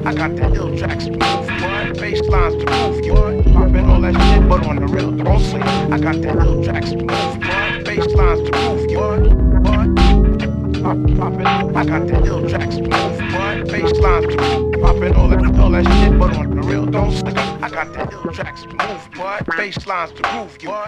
I got the ill tracks to move, what? Bass lines to move, what? Poppin' all that shit, but on the real, don't sleep. I got the ill tracks to move, what? Bass lines to move, what? Poppin', I got the ill tracks to move, what? Bass lines to move, poppin' all that shit, but on the real, don't sleep. I got the ill tracks to move, what? Bass lines to move, what?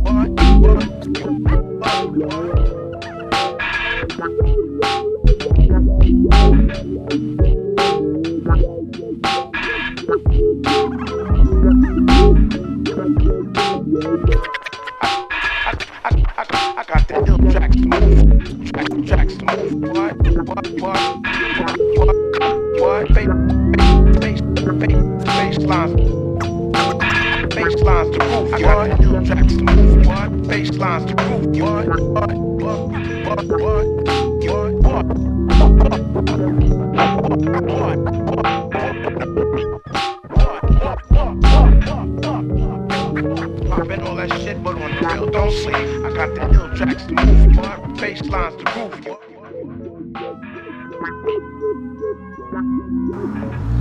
I got the ill tracks to move, tracks to move, what? Bass lines to move, I got the ill tracks to move, what? Bass lines to move, poppin' all that shit, but on the real, don't sleep. I got the ill tracks to move, what? Bass lines to move, what?